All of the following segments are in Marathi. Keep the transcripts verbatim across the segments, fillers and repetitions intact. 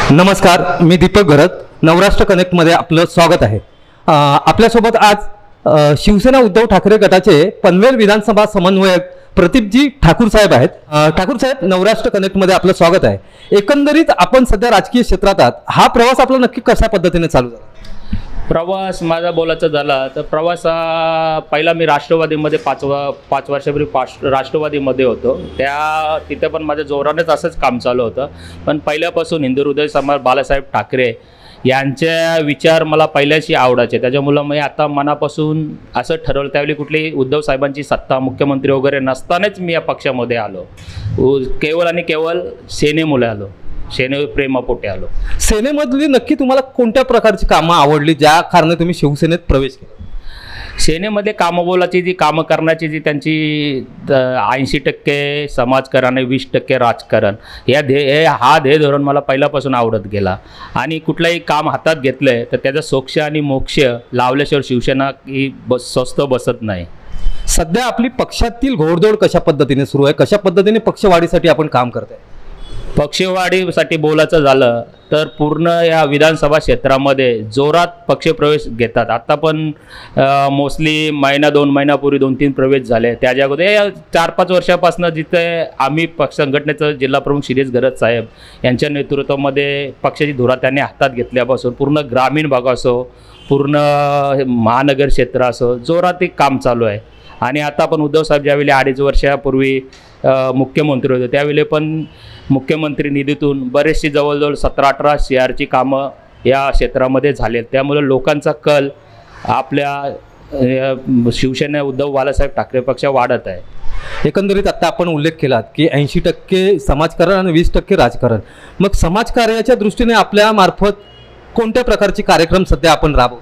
नमस्कार, मी दीपक घरत. नवराष्ट्र कनेक्टमध्ये आपलं स्वागत आहे. आपल्यासोबत आज अ, शिवसेना उद्धव ठाकरे गटाचे पनवेल विधानसभा समन्वयक प्रदीपजी ठाकूर साहेब आहेत. अ, ठाकूर साहेब, नवराष्ट्र कनेक्टमध्ये आपलं स्वागत आहे. एकंदरीत आपण सध्या राजकीय क्षेत्रात आहात. हा प्रवास आपला नक्की कशा पद्धतीने चालू झाला? प्रवास माझा बोलायचं झाला तर प्रवास हा पहिला मी राष्ट्रवादीमध्ये पाच व पाच वर्षापूर्वी पाच राष्ट्रवादीमध्ये होतो. त्या तिथे पण माझ्या जोरानेच असंच काम चालू होतं. पण पहिल्यापासून हिंदू हृदय समाज बाळासाहेब ठाकरे यांचे विचार मला पहिल्याशी आवडायचे. त्याच्यामुळं मी आता मनापासून असं ठरवलं. त्यावेळी कुठली उद्धव साहेबांची सत्ता, मुख्यमंत्री वगैरे नसतानाच मी या पक्षामध्ये आलो. केवळ आणि केवळ सेनेमुळे आलो, सेने प्रेमापोटे आलो. सेनेमधली नक्की तुम्हाला कोणत्या प्रकारची कामं आवडली ज्या कारणे तुम्ही शिवसेनेत प्रवेश केला? सेनेमध्ये कामं बोलाची जी कामं करण्याची जी त्यांची ऐंशी टक्के समाजकारण आणि वीस टक्के राजकारण या ध्येय हा ध्येय धोरण मला पहिल्यापासून आवडत गेला. आणि कुठलंही काम हातात घेतलं आहे तर त्याचा सोक्ष आणि मोक्ष लावल्याशिवाय शिवसेना ही बस स्वस्त बसत नाही. सध्या आपली पक्षातील घोडदौड कशा पद्धतीने सुरू आहे? कशा पद्धतीने पक्षवाढीसाठी आपण काम करताय? पक्षवाढीसाठी बोलायचं झालं तर पूर्ण या विधानसभा क्षेत्रामध्ये जोरात पक्षप्रवेश घेतात. आता पण मोस्टली महिना दोन महिन्यापूर्वी दोन तीन प्रवेश झाले. त्याच्या अगोदर चार पाच वर्षापासून जिथे आम्ही पक्ष संघटनेचं जिल्हाप्रमुख शिरीष घरत साहेब यांच्या नेतृत्वामध्ये पक्षाची धुरा त्यांनी हातात घेतल्यापासून पूर्ण ग्रामीण भाग असो, पूर्ण महानगर क्षेत्र असो, जोरात एक काम चालू आहे. आणि आता पण उद्धव साहेब ज्यावेळी अडीच वर्षापूर्वी मुख्यमंत्री होते त्यावेळी पण मुख्यमंत्री निधीतून बरेचशी जवळजवळ सतरा अठरा शेअरची कामं या क्षेत्रामध्ये झालेत. त्यामुळे लोकांचा कल आपल्या शिवसेना उद्धव बाळासाहेब ठाकरे पक्ष वाढत आहे. एकंदरीत आता आपण उल्लेख केलात की ऐंशी टक्के समाजकारण आणि वीस टक्के राजकारण. मग समाजकार्याच्या दृष्टीने आपल्या मार्फत कोणत्या प्रकारचे कार्यक्रम सध्या आपण राबवतो?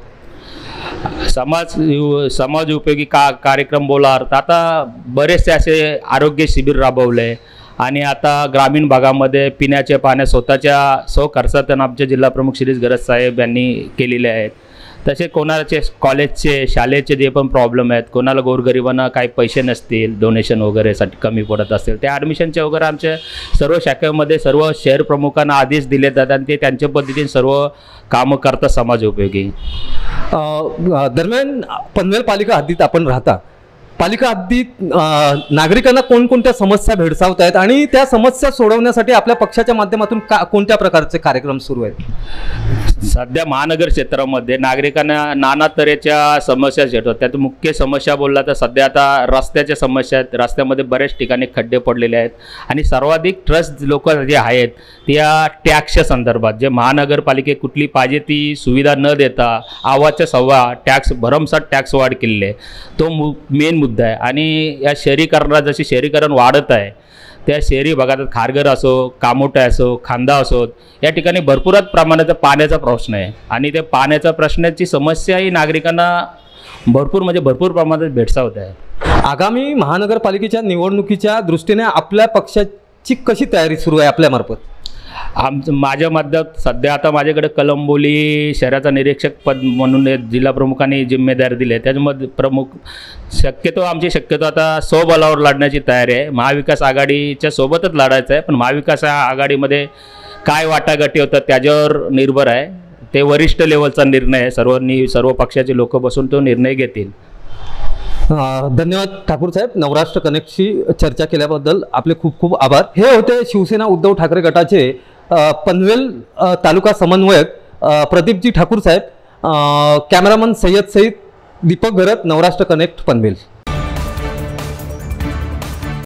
समाज समाज उपयोगी का कार्यक्रम बोलार तर आता बरेचसे असे आरोग्य शिबिर राबवले. आणि आता ग्रामीण भागामध्ये पिण्याच्या पाण्या स्वतःच्या स्व खर्चातून आमचे जिल्हाप्रमुख शिरीष घरत साहेब यांनी केलेले आहेत. तसे कोणाचे कॉलेजचे शाळेचे जे पण प्रॉब्लेम आहेत, कोणाला गोरगरिबांना काही पैसे नसतील, डोनेशन वगैरेसाठी कमी पडत असतील, त्या ॲडमिशनचे वगैरे आमच्या सर्व शाखेमध्ये सर्व शहर प्रमुखांना आदेश दिले जातात आणि ते त्यांच्या पद्धतीने सर्व कामं करतात समाज उपयोगी. दरम्यान पनवेल पालिका हद्दीत आपण राहता. पालिका हद्दीत नागरिकांना कोणकोणत्या समस्या भेडसावत आहेत आणि त्या समस्या सोडवण्यासाठी आपल्या पक्षाच्या माध्यमातून का कोणत्या प्रकारचे कार्यक्रम सुरू आहेत? सध्या महानगर क्षेत्रामध्ये नागरिकांना नाना तऱ्हेच्या समस्या भेटतात. त्यात मुख्य समस्या बोलला तर सध्या आता रस्त्याच्या समस्या आहेत. रस्त्यामध्ये बरेच ठिकाणी खड्डे पडलेले आहेत आणि सर्वाधिक ट्रस्ट लोक जे आहेत त्या टॅक्सच्या संदर्भात जे महानगरपालिकेत कुठली पाहिजे ती सुविधा न देता आवाजच्या सव्वा टॅक्स भरमसाठ टॅक्स वाढ केलेले आहे. तो मु मेन मुद्दा आहे. आणि या शहरीकरणात जसे शहरीकरण वाढत आहे त्या शहरी भागात खारघर असो, कामोटे असो, खांदा असो, या ठिकाणी भरपूर प्रमाणाचा पाण्याचा प्रश्न आहे. आणि त्या पाण्याच्या प्रश्नाची समस्या ही नागरिकांना भरपूर म्हणजे भरपूर प्रमाणात भेडसावत आहे. आगामी महानगरपालिकेच्या निवडणुकीच्या दृष्टीने आपल्या पक्षाची कशी तयारी सुरू आहे आपल्यामार्फत? आमचं माझ्या मध्यात सध्या आता माझ्याकडे कळंबोली शहराचा निरीक्षक पद म्हणून जिल्हाप्रमुखांनी जिम्मेदारी दिली आहे. त्याच्यामध्ये प्रमुख शक्यतो आमची शक्यतो आता स्वबलावर लढण्याची तयारी आहे. महाविकास आघाडीच्या सोबतच लढायचं आहे. पण महाविकास आघाडीमध्ये काय वाटाघाटी होतात त्याच्यावर निर्भर आहे. ते वरिष्ठ लेवलचा निर्णय आहे. सर्वांनी सर्व पक्षाचे लोक बसून तो निर्णय घेतील. धन्यवाद ठाकूर साहेब. नवराष्ट्र कनेक्टशी चर्चा केल्याबद्दल आपले खूप खूप आभार. हे होते शिवसेना उद्धव ठाकरे गटाचे पनवेल तालुका समन्वयक प्रदीपजी ठाकूर साहेब. Cameraman Sayyed Saeed, Deepak Gharat, Navrashtra connect, Panvel.